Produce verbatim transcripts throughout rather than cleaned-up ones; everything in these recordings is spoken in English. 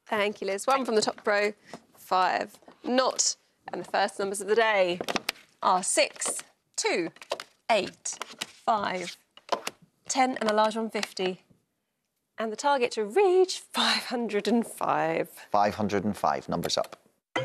Thank you, Liz. One from the top row, five, not. And the first numbers of the day are six, two, eight, five, ten, and the large one, fifty. And the target to reach five hundred and five. five hundred and five, numbers up.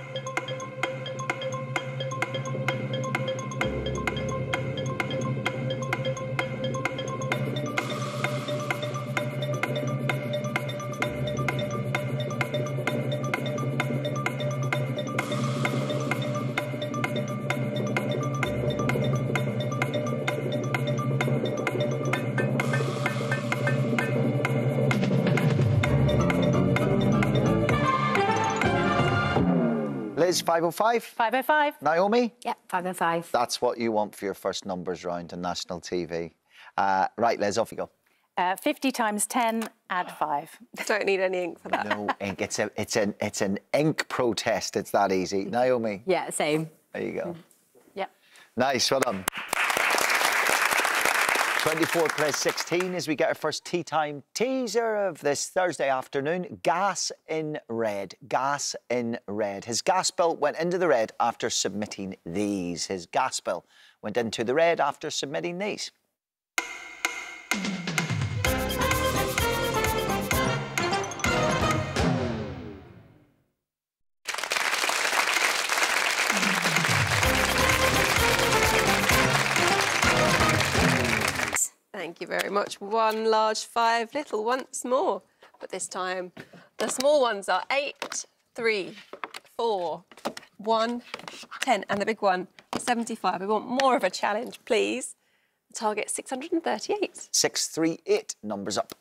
Liz, five oh five? five oh five. Naomi? Yep, five oh five. That's what you want for your first numbers round on national T V. Uh, right, Liz, off you go. Uh, fifty times ten, add five. Don't need any ink for that. No ink. It's, a, it's, an, it's an ink protest. It's that easy. Naomi? Yeah, same. There you go. Yep. Nice, well done. twenty-four plus sixteen as we get our first tea time teaser of this Thursday afternoon. Gas in red. Gas in red. His gas bill went into the red after submitting these. His gas bill went into the red after submitting these. Thank you very much. One large, five little once more. But this time, the small ones are eight, three, four, one, ten, and the big one, seventy-five. We want more of a challenge, please. The target, six hundred and thirty-eight. six three eight, numbers up.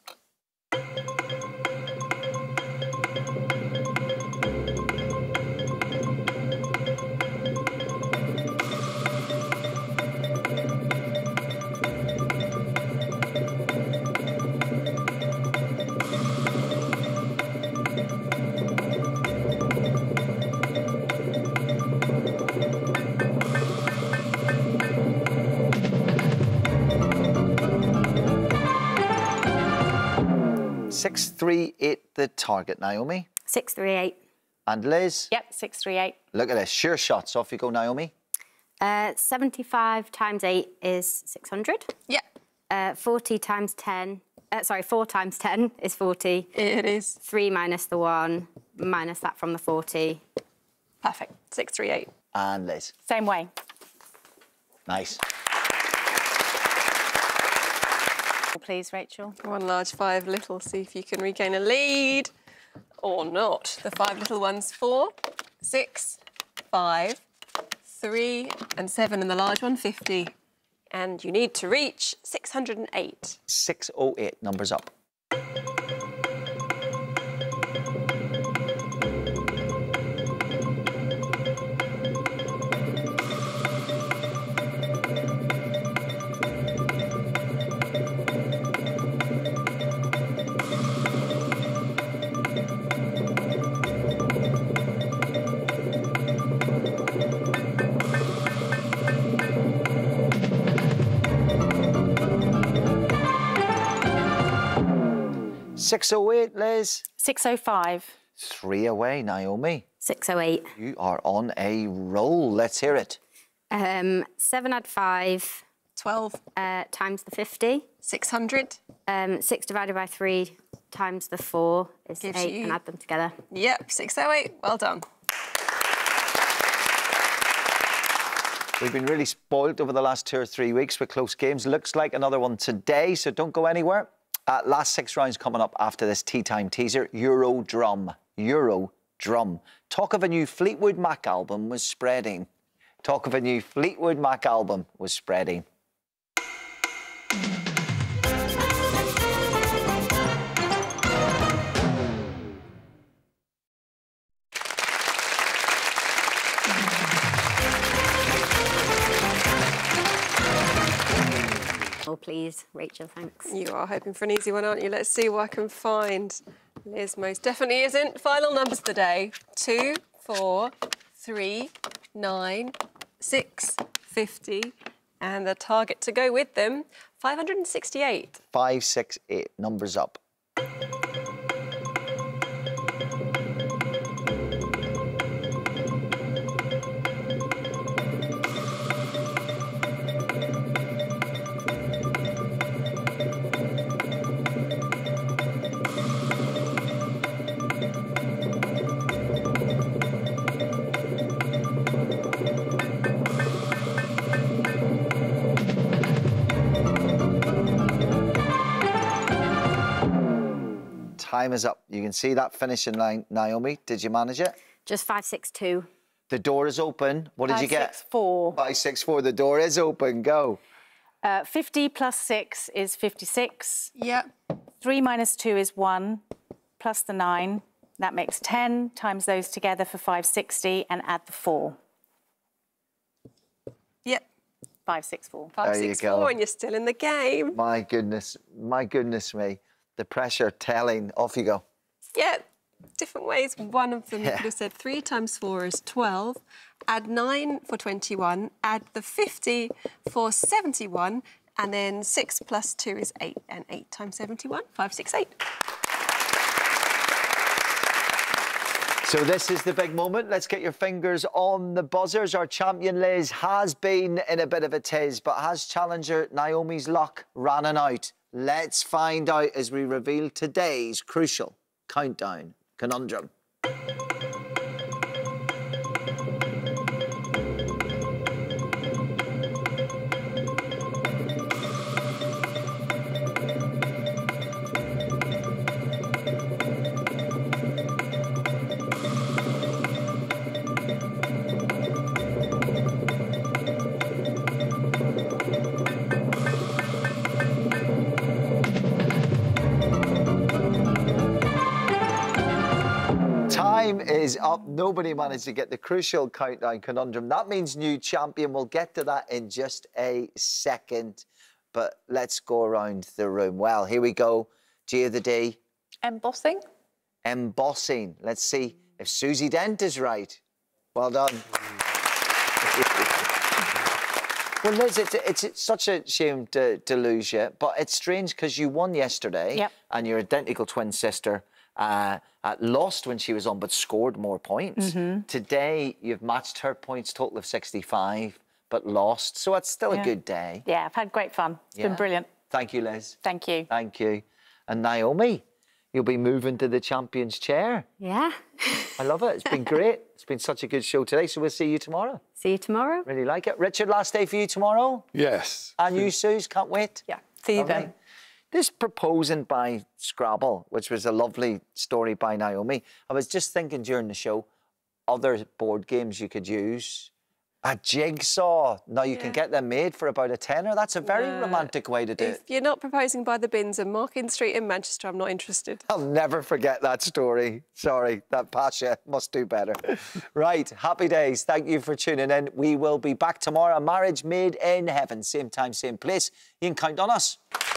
six three eight, the target, Naomi. six three eight. And Liz? Yep, six three eight. Look at this, sure shots. Off you go, Naomi. Uh, seventy-five times eight is six hundred. Yeah. Uh, forty times ten, uh, sorry, four times ten is forty. It is. three minus the one, minus that from the forty. Perfect. six three eight. And Liz. Same way. Nice. Please, Rachel. One large, five little. See if you can regain a lead or not. The five little ones, four, six, five, three, and seven, and the large one, fifty. And you need to reach six hundred and eight. six oh eight, numbers up. six oh eight, Liz. six oh five. Three away, Naomi. six oh eight. You are on a roll. Let's hear it. Um, seven add five. twelve. Uh, times the fifty. six hundred. Um, six divided by three times the four is Gives eight, you- and add them together. Yep, six oh eight. Well done. We've been really spoilt over the last two or three weeks with close games. Looks like another one today, so don't go anywhere. Uh, last six rounds coming up after this tea time teaser. Euro drum. Euro drum. Talk of a new Fleetwood Mac album was spreading. Talk of a new Fleetwood Mac album was spreading. Oh, please, Rachel, thanks. You are hoping for an easy one, aren't you? Let's see what I can find. Liz most definitely isn't. Final numbers of the day. Two, four, three, nine, six, fifty. And the target to go with them, five hundred and sixty-eight. Five, six, eight. Numbers up. time is up. You can see that finishing line. Naomi, did you manage it? Just five, six, two. The door is open. What did Five, you get? six, four. Five, six, four. The door is open. Go. Uh, fifty plus six is fifty-six. Yeah. Three minus two is one, plus the nine. That makes ten. Times those together for five hundred sixty and add the four. Yep. Five, six, four. Five, There you six, go. four, and you're still in the game. My goodness. My goodness me. The pressure telling. Off you go. Yep. Different ways. One of them, you Yeah. could have said three times four is twelve. Add nine for twenty-one. Add the fifty for seventy-one. And then six plus two is eight. And eight times seventy-one, five, six, eight. So this is the big moment. Let's get your fingers on the buzzers. Our champion Liz has been in a bit of a tiz, but has challenger Naomi's luck running out? Let's find out as we reveal today's crucial countdown conundrum. Time is up. Nobody managed to get the crucial countdown conundrum. That means new champion. We'll get to that in just a second. But let's go around the room. Well, here we go. G of the D. Embossing. Embossing. Let's see if Susie Dent is right. Well done. Well, Liz, it's, it's, it's such a shame to, to lose you, but it's strange because you won yesterday. Yep. And your identical twin sister uh, uh, lost when she was on, but scored more points. Mm-hmm. Today, you've matched her points total of sixty-five, but lost. So it's still Yeah. a good day. Yeah, I've had great fun. It's Yeah. been brilliant. Thank you, Liz. Thank you. Thank you. And Naomi, you'll be moving to the champion's chair. Yeah. I love it. It's been great. It's been such a good show today. So we'll see you tomorrow. See you tomorrow. Really like it. Richard, last day for you tomorrow. Yes. And you, Suze, can't wait. Yeah. See you Lovely. then. This proposing by Scrabble, which was a lovely story by Naomi. I was just thinking during the show, other board games you could use. A jigsaw. Now you can Yeah. get them made for about a tenner. That's a very Uh, romantic way to do If it. you're not proposing by the bins and Markin Street in Manchester, I'm not interested. I'll never forget that story. Sorry, that Pasha must do better. Right, happy days. Thank you for tuning in. We will be back tomorrow. Marriage Made in Heaven. Same time, same place. You can count on us.